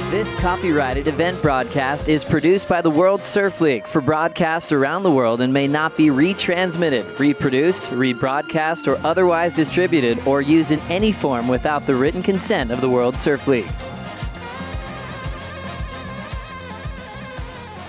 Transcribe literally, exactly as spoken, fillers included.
This copyrighted event broadcast is produced by the World Surf League for broadcast around the world and may not be retransmitted, reproduced, rebroadcast, or otherwise distributed or used in any form without the written consent of the World Surf League.